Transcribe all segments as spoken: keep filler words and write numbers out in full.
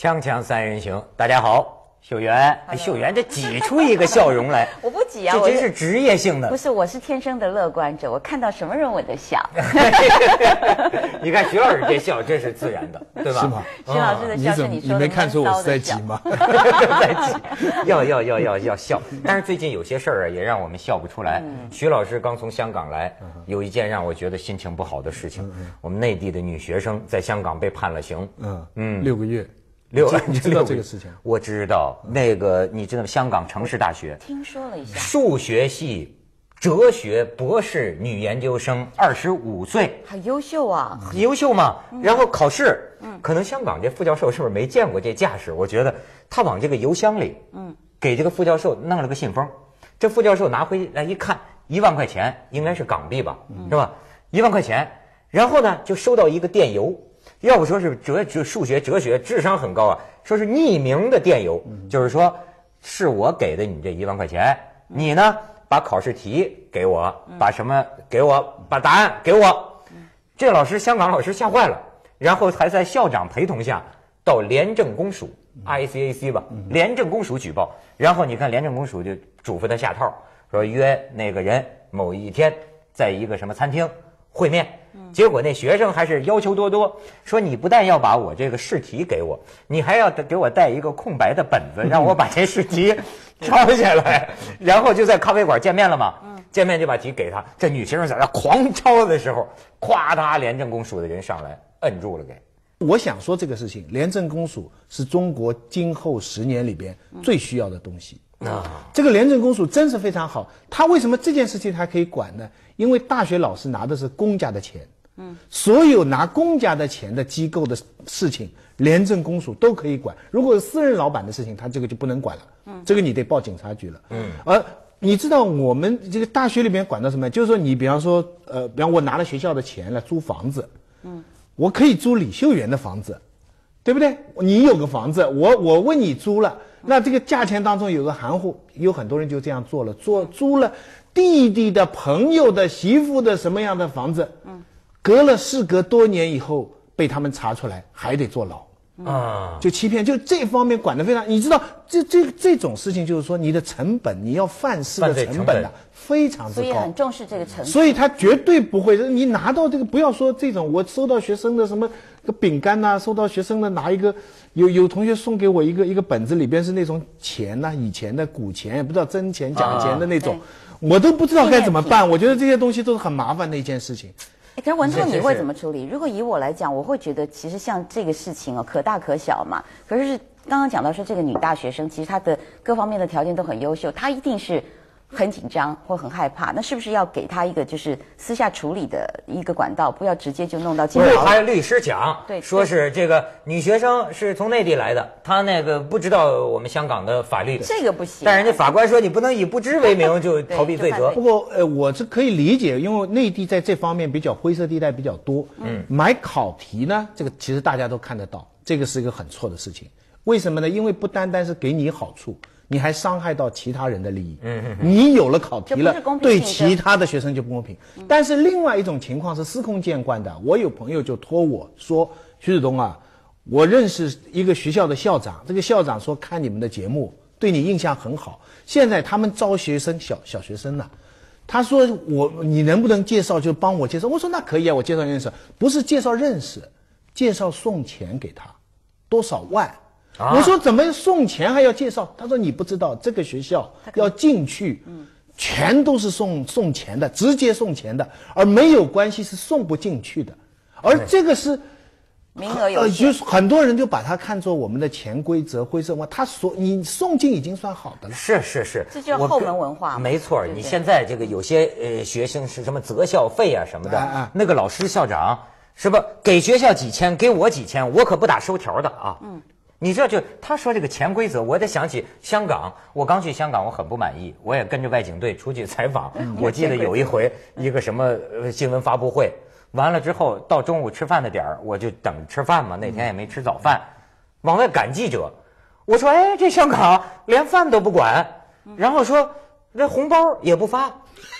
锵锵三人行，大家好，秀媛，哎，秀媛这挤出一个笑容来， 我不挤啊， 这真是职业性的。 不是，我是天生的乐观者，我看到什么人我都笑。 你看徐老师这笑，这是自然的，对吧？ 是吗？ 徐老师的笑是你说的， 你没看出我是在挤吗？ 在挤，要要要要要笑。但是最近有些事儿啊，也让我们笑不出来。嗯、徐老师刚从香港来，有一件让我觉得心情不好的事情，嗯嗯、我们内地的女学生在香港被判了刑，嗯嗯，六个月。 六， 你知道这个事情？ 我知道，那个你知道香港城市大学听说了一下， 数学系哲学博士女研究生，二十五岁， 很优秀啊， 很优秀嘛。然后考试，嗯，可能香港这副教授是不是没见过这架势？我觉得他往这个邮箱里，嗯，给这个副教授弄了个信封，这副教授拿回来一看，一万块钱，应该是港币吧，是吧？一万块钱，然后呢就收到一个电邮。要不说是哲哲数学哲学智商很高啊，说是匿名的电邮，嗯、就是说是我给的你这一万块钱，嗯、你呢把考试题给我，嗯、把什么给我，把答案给我。嗯、这老师香港老师吓坏了，然后还在校长陪同下到廉政公署、嗯、I C A C 吧，嗯、廉政公署举报。然后你看廉政公署就嘱咐他下套，说约那个人某一天在一个什么餐厅会面。结果那学生还是要求多多，说你不但要把我这个试题给我，你还要给我带一个空白的本子，让我把这试题抄下来。然后就在咖啡馆见面了嘛，见面就把题给他。这女学生在那狂抄的时候，咵嗒，廉政公署的人上来摁住了给。 我想说这个事情，廉政公署是中国今后十年里边最需要的东西。啊，这个廉政公署真是非常好。他为什么这件事情还可以管呢？因为大学老师拿的是公家的钱，嗯，所有拿公家的钱的机构的事情，廉政公署都可以管。如果是私人老板的事情，他这个就不能管了，嗯，这个你得报警察局了，嗯。而你知道我们这个大学里边管到什么？就是说你比方说，呃，比方我拿了学校的钱来租房子，嗯，我可以租李秀媛的房子，对不对？你有个房子，我我问你租了。那这个价钱当中有个含糊，有很多人就这样做了，做租了弟弟的朋友的媳妇的什么样的房子，嗯，隔了事隔多年以后被他们查出来，还得坐牢啊，就欺骗，就这方面管得非常。你知道这这这种事情，就是说你的成本，你要犯事的成本啊，非常之高， 所以很重视这个成本。 所以他绝对不会，你拿到这个，不要说这种，我收到学生的什么个饼干呐、啊，收到学生的拿一个。有有同学送给我一个一个本子，里边是那种钱呐、啊，以前的古钱，也不知道真钱假钱的那种，啊、我都不知道该怎么办。我觉得这些东西都是很麻烦的一件事情。 哎，可是文聪你会怎么处理？如果以我来讲，我会觉得其实像这个事情哦，可大可小嘛。可是刚刚讲到说这个女大学生，其实她的各方面的条件都很优秀，她一定是很紧张或很害怕，那是不是要给她一个就是私下处理的一个管道，不要直接就弄到监牢？ 还有律师讲， 对， 说是这个女学生是从内地来的，她那个不知道我们香港的法律， 这个不行。 但人家法官说你不能以不知为名就逃避罪责。 不过呃，我是可以理解，因为内地在这方面比较灰色地带比较多。嗯，买考题呢，这个其实大家都看得到，这个是一个很错的事情。为什么呢？因为不单单是给你好处。你还伤害到其他人的利益，嗯嗯，你有了考题了，对其他的学生就不公平。嗯、但是另外一种情况是司空见惯的，我有朋友就托我说，徐子东啊，我认识一个学校的校长，这个校长说看你们的节目对你印象很好，现在他们招学生小小学生了，他说我你能不能介绍就帮我介绍？我说那可以啊，我介绍认识，不是介绍认识，介绍送钱给他，多少万。啊、我说怎么送钱还要介绍？他说你不知道这个学校要进去，嗯，全都是送送钱的，直接送钱的，而没有关系是送不进去的，而这个是名额有限， 呃，就是很多人就把它看作我们的潜规则、灰色文化，他所你送进已经算好的了。 是是是， 这叫后门文化。 没错，对对，你现在这个有些呃学生是什么择校费啊什么的，啊啊那个老师校长是不给学校几千，给我几千，我可不打收条的啊。嗯。你知道，就他说这个潜规则，我得想起香港。我刚去香港，我很不满意，我也跟着外景队出去采访。嗯、我记得有一回，一个什么呃新闻发布会，完了之后到中午吃饭的点儿，我就等吃饭嘛。那天也没吃早饭，往外赶记者。我说，哎，这香港连饭都不管，然后说这红包也不发。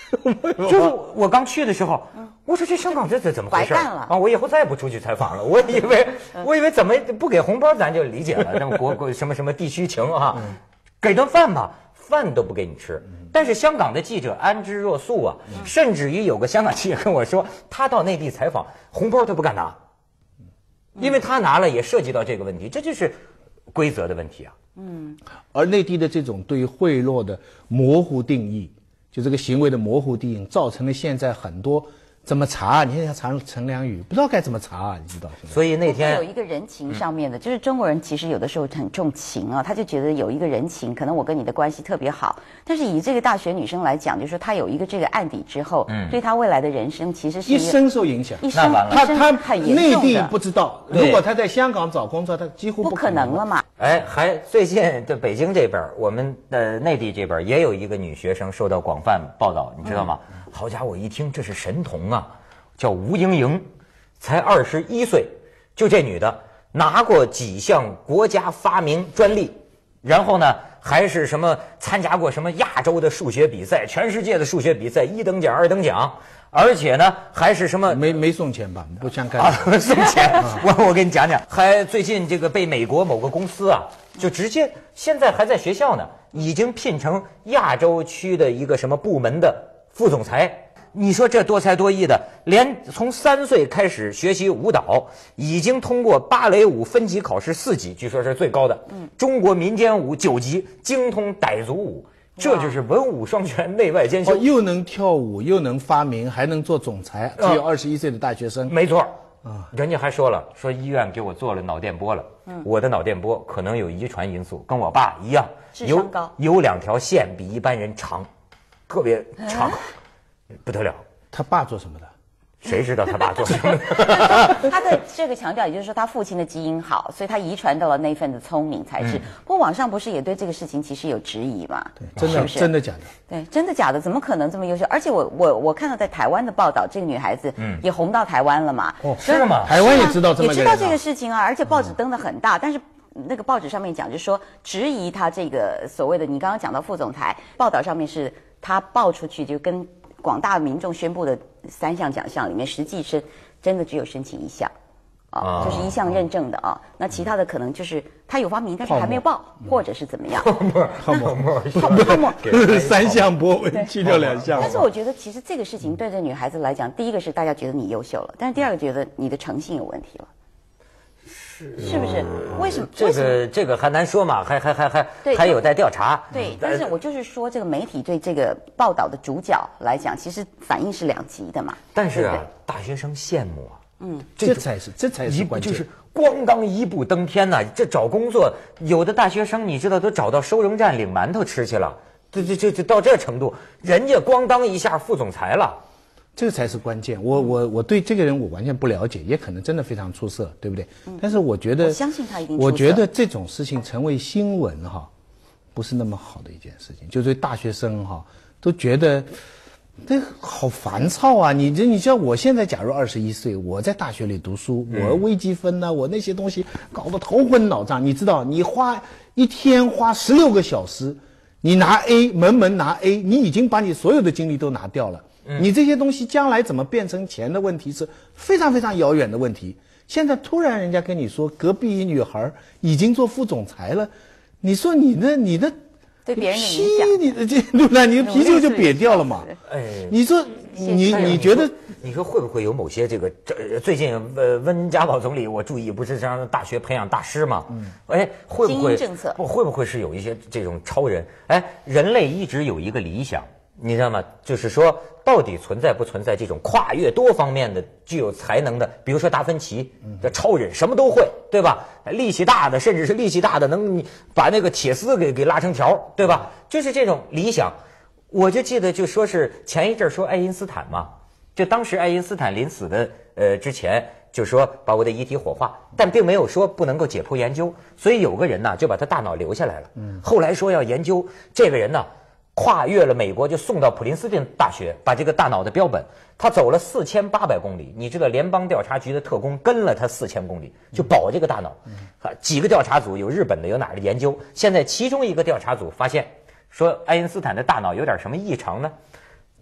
就是我刚去的时候，我说这香港这这怎么回事啊？我以后再也不出去采访了。我以为我以为怎么不给红包咱就理解了，那么国国什么什么地区情啊，给顿饭吧，饭都不给你吃。但是香港的记者安之若素啊，甚至于有个香港记者跟我说，他到内地采访，红包他不敢拿，因为他拿了也涉及到这个问题，这就是规则的问题啊。 嗯，而内地的这种对贿赂的模糊定义，就这个行为的模糊定义，造成了现在很多怎么查？你现在查陈良宇，不知道该怎么查啊，你知道？ 所以那天有一个人情上面的，就是中国人其实有的时候很重情啊，他就觉得有一个人情，可能我跟你的关系特别好，但是以这个大学女生来讲，就是说她有一个这个案底之后，嗯，对她未来的人生其实是一生受影响， 一生他他很严重的。 内地不知道，如果他在香港找工作，他几乎不可能了嘛。 哎，还最近的北京这边，我们的内地这边也有一个女学生受到广泛报道，你知道吗？嗯、好家伙，一听这是神童啊，叫吴莹莹，才二十一岁，就这女的拿过几项国家发明专利，然后呢还是什么参加过什么亚洲的数学比赛、全世界的数学比赛一等奖、二等奖。而且呢，还是什么没没送钱吧？不像干啊，送钱。我我跟你讲讲，还最近这个被美国某个公司啊，就直接现在还在学校呢，已经聘成亚洲区的一个什么部门的副总裁。你说这多才多艺的，连从三岁开始学习舞蹈，已经通过芭蕾舞分级考试四级，据说是最高的。嗯，中国民间舞九级，精通傣族舞。这就是文武双全，内外兼修、 哦，又能跳舞，又能发明，还能做总裁，只有二十一岁的大学生。 没错啊，人家还说了，说医院给我做了脑电波了，嗯，我的脑电波可能有遗传因素，跟我爸一样， 智商高， 有有两条线比一般人长，特别长，不得了。 他爸做什么的？ 谁知道他爸做什么？ 他的这个强调，也就是说他父亲的基因好，所以他遗传到了那份的聪明才智。嗯、不过网上不是也对这个事情其实有质疑嘛？ 对，真的是是真的假的？ 对，真的假的？怎么可能这么优秀？而且我我我看到在台湾的报道，这个女孩子嗯也红到台湾了嘛？ 哦， 是吗？ 台湾也知道这么也知道这个事情啊，而且报纸登得很大，嗯、但是。那个报纸上面讲，就是说质疑他这个所谓的，你刚刚讲到副总裁，报道上面是他报出去就跟广大民众宣布的三项奖项里面，实际是真的只有申请一项，啊，就是一项认证的啊，那其他的可能就是他有发明，但是还没有报，或者是怎么样？ 泡沫，泡沫， 泡沫，三项博文去掉两项。 但是我觉得其实这个事情对这女孩子来讲，第一个是大家觉得你优秀了，但是第二个觉得你的诚信有问题了。是不是？为什么？ 这个这个还难说嘛，还还还还还有待调查。 对，但是我就是说，这个媒体对这个报道的主角来讲，其实反应是两极的嘛。 但是啊，大学生羡慕啊， 嗯，这才是这才是关键， 就是咣当一步登天呐！这找工作，有的大学生你知道都找到收容站领馒头吃去了，这这这这到这程度，人家咣当一下副总裁了。 这个才是关键。我我我对这个人我完全不了解，也可能真的非常出色，对不对？嗯、但是我觉得， 我相信他一定出色。 我觉得这种事情成为新闻哈，不是那么好的一件事情。就对大学生哈，都觉得这好烦躁啊！你这你像我现在，假如二十一岁，我在大学里读书，我微积分呢、啊，我那些东西搞得头昏脑胀。你知道，你花一天花十六个小时，你拿 A 门门拿 A， 你已经把你所有的精力都拿掉了。你这些东西将来怎么变成钱的问题是非常非常遥远的问题。现在突然人家跟你说，隔壁一女孩已经做副总裁了，你说你的你的对别人的影响， 你的这对不对？你的皮就就瘪掉了嘛。哎，你说你你觉得你说会不会有某些这个这最近呃温家宝总理我注意不是让大学培养大师吗？嗯，哎会不会政策不会不会是有一些这种超人？哎，人类一直有一个理想。你知道吗？就是说，到底存在不存在这种跨越多方面的、具有才能的，比如说达芬奇的超人，什么都会，对吧？力气大的，甚至是力气大的，能把那个铁丝给给拉成条，对吧？就是这种理想。我就记得，就说是前一阵说爱因斯坦嘛，就当时爱因斯坦临死的呃之前，就说把我的遗体火化，但并没有说不能够解剖研究，所以有个人呢就把他大脑留下来了。嗯，后来说要研究这个人呢。跨越了美国，就送到普林斯顿大学，把这个大脑的标本，他走了四千八百公里。你知道，联邦调查局的特工跟了他四千公里，就保这个大脑。啊，几个调查组，有日本的，有哪儿的研究。现在其中一个调查组发现，说爱因斯坦的大脑有点什么异常呢？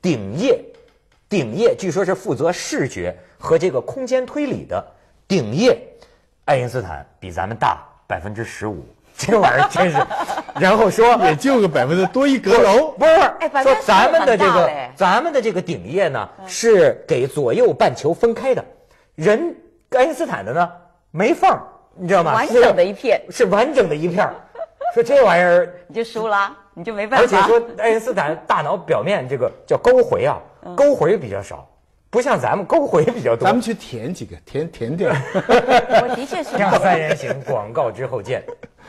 顶业，顶业据说是负责视觉和这个空间推理的顶业，爱因斯坦比咱们大百分之十五。这玩意儿真是，然后说也就个百分之多一阁楼， 不是， 哎， 说咱们的这个咱们的这个顶叶呢是给左右半球分开的，人爱因斯坦的呢没缝，你知道吗？ 完整的一片， 是完整的一片。说这玩意儿你就输了，你就没办法。 而且说爱因斯坦大脑表面这个叫沟回啊，沟回比较少。不像咱们沟回比较多， 咱们去填几个，填填掉。 我的确是。 锵三人行，广告之后见。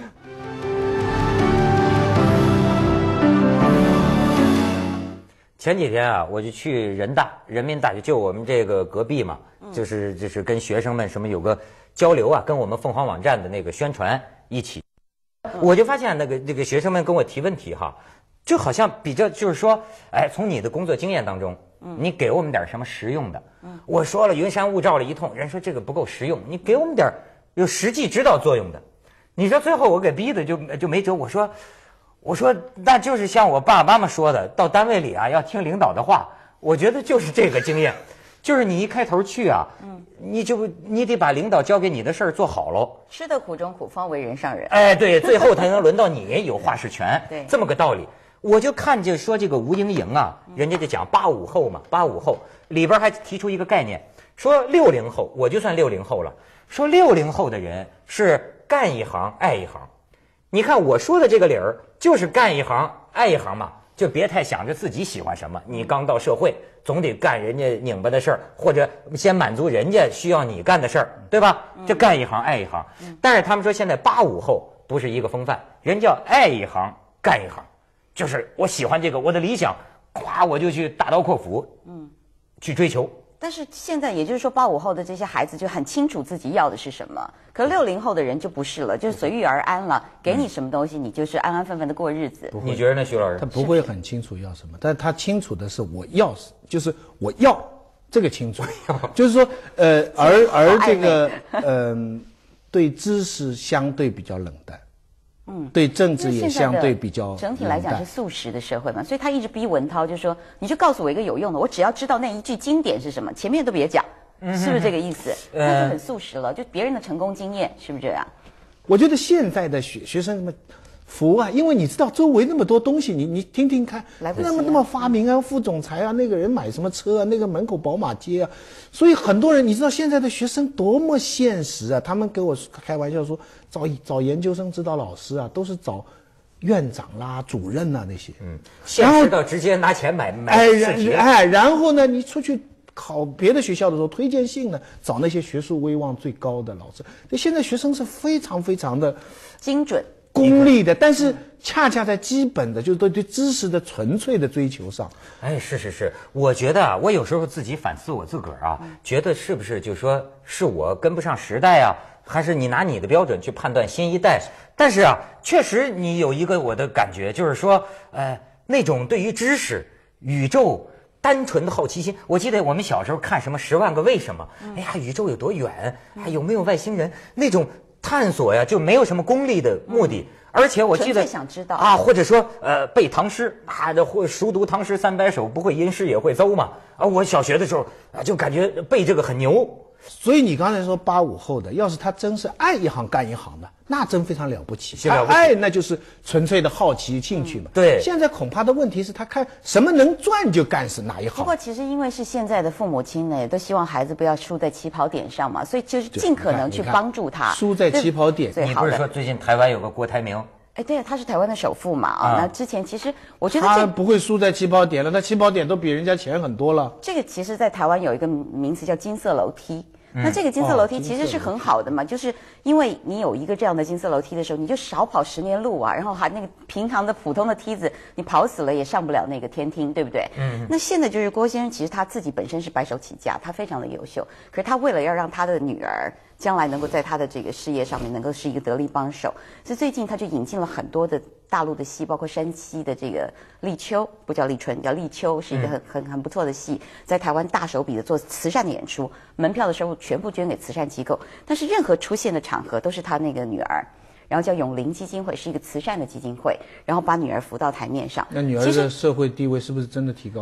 前几天啊，我就去人大人民大学，就我们这个隔壁嘛，就是就是跟学生们什么有个交流啊，跟我们凤凰网站的那个宣传一起，我就发现那个那个学生们跟我提问题哈，就好像比较就是说，哎，从你的工作经验当中。你给我们点什么实用的？我说了云山雾罩了一通，人说这个不够实用，你给我们点有实际指导作用的。你说最后我给逼的就就没辙。我说，我说那就是像我爸爸妈妈说的，到单位里啊要听领导的话。我觉得就是这个经验，就是你一开头去啊，你就你得把领导交给你的事儿做好喽。 吃得苦中苦，方为人上人。 哎，对，最后才能轮到你有话事权。 对， 这么个道理。我就看见说这个吴英莹啊，人家就讲八五后嘛，八五后里边还提出一个概念，说六零后，我就算六零后了，说六零后的人是干一行爱一行。你看我说的这个理儿，就是干一行爱一行嘛，就别太想着自己喜欢什么，你刚到社会，总得干人家拧巴的事儿，或者先满足人家需要你干的事儿，对吧？就干一行爱一行。但是他们说现在八五后不是一个风范，人叫爱一行干一行。就是我喜欢这个，我的理想，咵我就去大刀阔斧，嗯，去追求。 但是现在也就是说，八五后的这些孩子就很清楚自己要的是什么，可六零后的人就不是了，就是随遇而安了，给你什么东西，你就是安安分分的过日子。 你觉得呢，徐老师？ 他不会很清楚要什么，但他清楚的是我要，就是我要这个清楚，就是说，呃，而而这个，嗯、呃，对知识相对比较冷淡。嗯，对政治也相对比较整体来讲是素食的社会嘛，所以他一直逼文涛就说，你就告诉我一个有用的，我只要知道那一句经典是什么，前面都别讲，是不是这个意思？那就很素食了，就别人的成功经验是不是这样？ 我觉得现在的学学生们服啊，因为你知道周围那么多东西，你你听听看， 来不及、啊、 那么那么发明啊，副总裁啊，那个人买什么车啊，那个门口宝马街啊，所以很多人你知道现在的学生多么现实啊，他们给我开玩笑说，找找研究生指导老师啊，都是找院长啦、主任呐、啊、那些，嗯， 现实到直接拿钱买买哎哎，然后呢，你出去考别的学校的时候，推荐信呢找那些学术威望最高的老师。所以现在学生是非常非常的精准。 功利的，但是恰恰在基本的，就是对对知识的纯粹的追求上。 哎，是是是，我觉得啊，我有时候自己反思我自个儿啊，嗯、觉得是不是就是说是我跟不上时代啊，还是你拿你的标准去判断新一代？但是啊，确实你有一个我的感觉，就是说，呃，那种对于知识、宇宙单纯的好奇心。我记得我们小时候看什么《十万个为什么》，哎呀，宇宙有多远？还有没有外星人？那种。探索呀，就没有什么功利的目的，嗯、而且我记得想知道啊，或者说呃背唐诗啊，会熟读唐诗三百首，不会吟诗也会邹嘛啊！我小学的时候啊，就感觉背这个很牛。 所以你刚才说八五后的，要是他真是爱一行干一行的，那真非常了不起。他爱那就是纯粹的好奇兴趣嘛。 嗯、对。 现在恐怕的问题是他看什么能赚就干是哪一行。 不过其实因为是现在的父母亲呢，也都希望孩子不要输在起跑点上嘛，所以就是尽可能去帮助他。 输在起跑点。 你不是说最近台湾有个郭台铭？ 哎，对，他是台湾的首富嘛啊。那之前其实我觉得他不会输在起跑点了，他起跑点都比人家钱很多了。 这个其实，在台湾有一个名词叫金色楼梯。那这个金色楼梯其实是很好的嘛，就是因为你有一个这样的金色楼梯的时候，你就少跑十年路啊，然后还那个平常的普通的梯子，你跑死了也上不了那个天梯，对不对？嗯。那现在就是郭先生，其实他自己本身是白手起家，他非常的优秀，可是他为了要让他的女儿将来能够在他的这个事业上面能够是一个得力帮手，所以最近他就引进了很多的大陆的戏，包括山西的这个立秋，不叫立春，叫立秋，是一个很很很不错的戏，在台湾大手笔的做慈善的演出，门票的收入全部捐给慈善机构，但是任何出现的场合都是他那个女儿，然后叫永龄基金会，是一个慈善的基金会，然后把女儿扶到台面上。 那女儿的社会地位是不是真的提高了呢？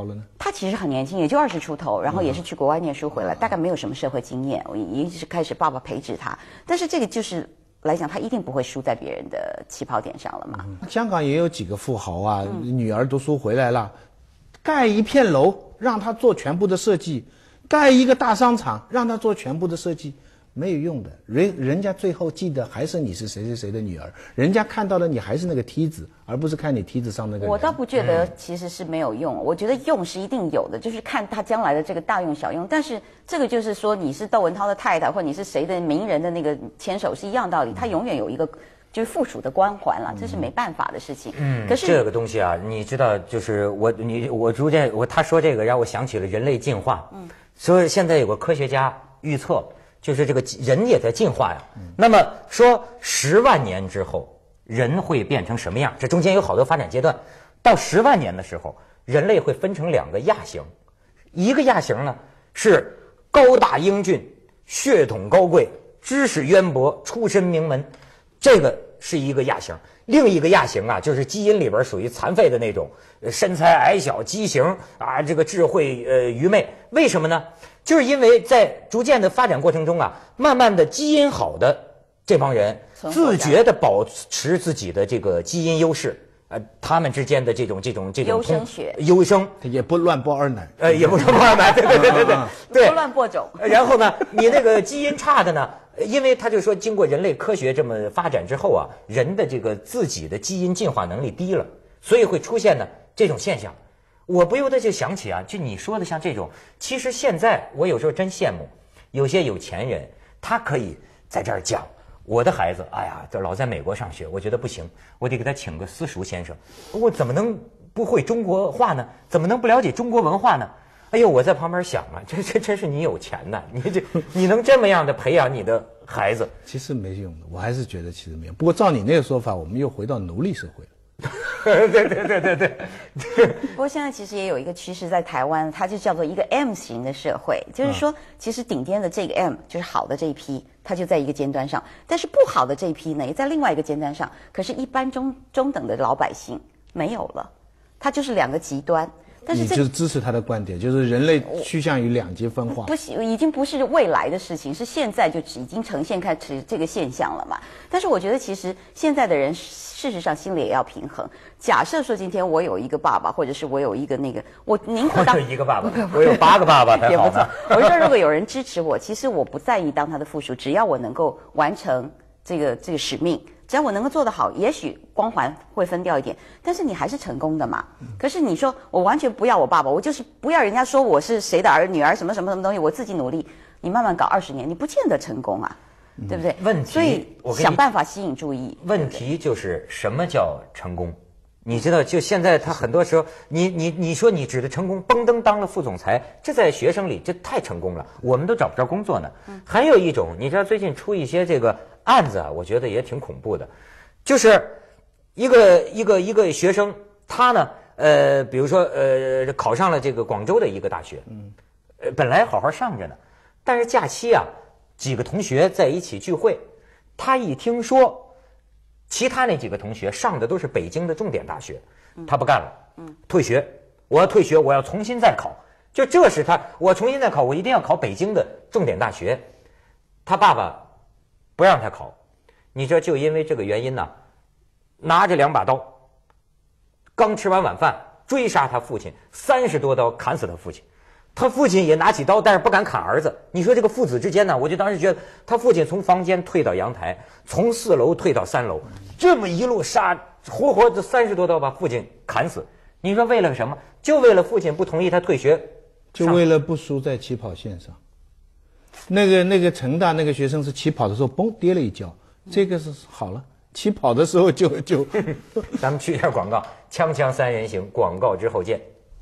他其实很年轻，也就二十出头，然后也是去国外念书回来，大概没有什么社会经验，我一直开始爸爸培植他，但是这个就是来讲，他一定不会输在别人的起跑点上了嘛。 嗯、香港也有几个富豪啊，嗯、女儿读书回来了，盖一片楼让他做全部的设计，盖一个大商场让他做全部的设计。没有用的，人人家最后记得还是你是谁谁谁的女儿，人家看到的你还是那个梯子，而不是看你梯子上那个人。 我倒不觉得其实是没有用，嗯、我觉得用是一定有的，就是看他将来的这个大用小用。但是这个就是说你是窦文涛的太太，或你是谁的名人的那个牵手是一样道理，他永远有一个就是附属的光环了，这是没办法的事情。 嗯， 可是这个东西啊，你知道，就是我你我逐渐我他说这个让我想起了人类进化。嗯，所以现在有个科学家预测。就是这个人也在进化呀，那么说十万年之后人会变成什么样？这中间有好多发展阶段。到十万年的时候，人类会分成两个亚型，一个亚型呢是高大英俊、血统高贵、知识渊博、出身名门，这个是一个亚型。另一个亚型啊，就是基因里边属于残废的那种，身材矮小、畸形啊，这个智慧呃愚昧。为什么呢？就是因为在逐渐的发展过程中啊，慢慢的基因好的这帮人自觉的保持自己的这个基因优势，呃，他们之间的这种这种这种优生学， 优生也不乱播二奶， 呃，也不乱播二奶，对对对对对对， 不乱播种。 然后呢，你那个基因差的呢，因为他就说，经过人类科学这么发展之后啊，人的这个自己的基因进化能力低了，所以会出现呢这种现象。我不由得就想起啊，就你说的像这种，其实现在我有时候真羡慕有些有钱人，他可以在这儿讲我的孩子，哎呀，这老在美国上学，我觉得不行，我得给他请个私塾先生，我怎么能不会中国话呢？怎么能不了解中国文化呢？哎呦，我在旁边想啊，这这真是你有钱呐，你这你能这么样的培养你的孩子？ 其实没用的，我还是觉得其实没用。不过照你那个说法，我们又回到奴隶社会了。 对对对对对。 不过现在其实也有一个趋势在台湾，它就叫做一个 M 型的社会，就是说，其实顶尖的这个 M 就是好的这一批，它就在一个尖端上，但是不好的这一批呢，也在另外一个尖端上。可是，一般中中等的老百姓没有了，它就是两个极端。但是你就是支持他的观点，就是人类趋向于两极分化。 不是，已经不是未来的事情，是现在就已经呈现开始这个现象了嘛。但是我觉得，其实现在的人事实上心里也要平衡。假设说今天我有一个爸爸，或者是我有一个那个，我宁可当我有一个爸爸，我有八个爸爸才好呢。 我说，如果有人支持我，其实我不在意当他的附属，只要我能够完成这个这个使命。只要我能够做得好，也许光环会分掉一点，但是你还是成功的嘛。可是你说我完全不要我爸爸，我就是不要人家说我是谁的儿女儿什么什么什么东西，我自己努力，你慢慢搞二十年，你不见得成功啊，嗯、对不对？ 问题， 所以想办法吸引注意。 问题就是什么叫成功？你知道，就现在他很多时候，你你你说你指的成功，嘣噔当了副总裁，这在学生里这太成功了，我们都找不着工作呢。嗯、还有一种，你知道最近出一些这个案子啊，我觉得也挺恐怖的，就是一个一个一个学生，他呢，呃，比如说呃，考上了这个广州的一个大学，嗯，呃，本来好好上着呢，但是假期啊，几个同学在一起聚会，他一听说。其他那几个同学上的都是北京的重点大学，他不干了，嗯，退学，我要退学，我要重新再考，就这是他，我重新再考，我一定要考北京的重点大学。他爸爸不让他考，你知道就因为这个原因呢，拿着两把刀，刚吃完晚饭追杀他父亲，三十多刀砍死他父亲。他父亲也拿起刀，但是不敢砍儿子。你说这个父子之间呢，我就当时觉得他父亲从房间退到阳台，从四楼退到三楼，这么一路杀，活活的三十多刀把父亲砍死。你说为了什么？就为了父亲不同意他退学， 就为了不输在起跑线上。那个那个成大那个学生是起跑的时候嘣跌了一跤，这个是好了，起跑的时候就就。 咱们去一下广告，锵锵三人行，广告之后见。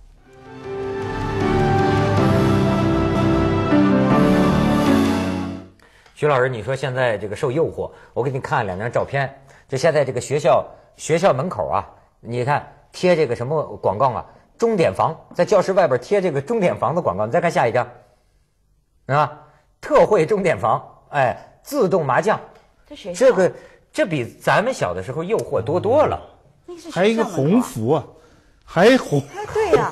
徐老师，你说现在这个受诱惑，我给你看两张照片。就现在这个学校学校门口啊，你看贴这个什么广告啊？钟点房，在教室外边贴这个钟点房的广告。你再看下一张，啊，特惠钟点房，哎，自动麻将， 这这个这比咱们小的时候诱惑多多了。 还有一个鸿福啊，还红， 对呀、啊。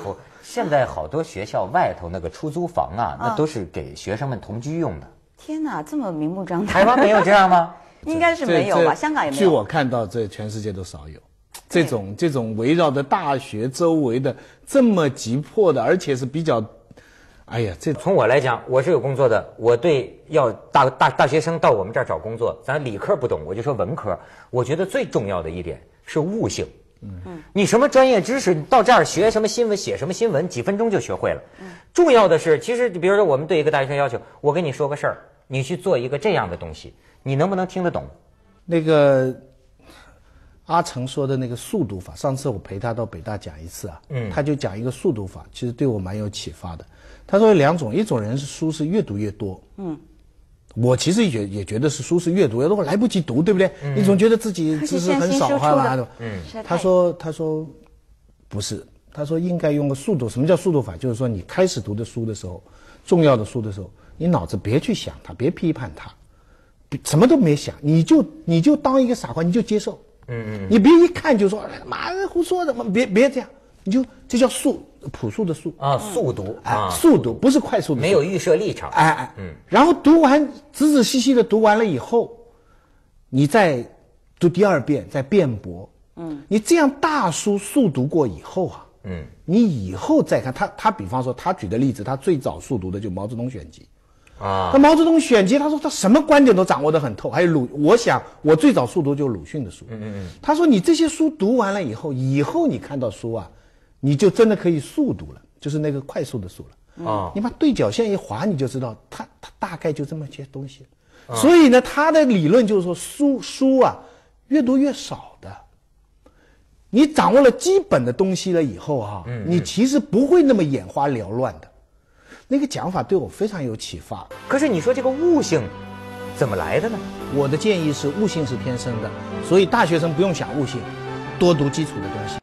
现在好多学校外头那个出租房啊，那都是给学生们同居用的。 天哪，这么明目张胆！ 台湾没有这样吗？ 应该是没有吧，香港也没有。 据我看到，这全世界都少有。这种这种围绕着大学周围的这么急迫的，而且是比较，哎呀，这从我来讲，我是有工作的，我对要大大大学生到我们这儿找工作，咱理科不懂，我就说文科。我觉得最重要的一点是悟性。嗯，你什么专业知识，你到这儿学什么新闻，写什么新闻，几分钟就学会了。嗯，重要的是，其实比如说我们对一个大学生要求，我跟你说个事儿，你去做一个这样的东西，你能不能听得懂？ 那个阿成说的那个速读法，上次我陪他到北大讲一次啊，嗯，他就讲一个速读法，其实对我蛮有启发的。他说有两种，一种人是书是越读越多，嗯。我其实也也觉得是书是越读越多，来不及读，对不对？嗯、你总觉得自己知识很少啊，对吧？嗯，他说他说不是，他说应该用个速读。什么叫速读法？就是说你开始读的书的时候，重要的书的时候，你脑子别去想它，别批判它，什么都没想，你就你就当一个傻瓜，你就接受。嗯嗯，你别一看就说妈胡说的，别别这样，你就这叫速。朴素的素啊，速读啊，速读不是快速的， 没有预设立场。 哎哎，嗯，然后读完仔仔细细的读完了以后，你再读第二遍，再辩驳。嗯，你这样大书速读过以后啊，嗯，你以后再看他，他比方说他举的例子，他最早速读的就毛泽东选集。啊，那毛泽东选集，他说他什么观点都掌握得很透，还有鲁，我想我最早速读就是鲁迅的书。嗯嗯嗯，他说你这些书读完了以后，以后你看到书啊。你就真的可以速读了，就是那个快速的速了。啊，你把对角线一划，你就知道它它大概就这么些东西。啊、所以呢，他的理论就是说，书书啊，越读越少的。你掌握了基本的东西了以后哈、啊，嗯嗯你其实不会那么眼花缭乱的。那个讲法对我非常有启发。 可是你说这个悟性怎么来的呢？ 我的建议是，悟性是天生的，所以大学生不用想悟性，多读基础的东西。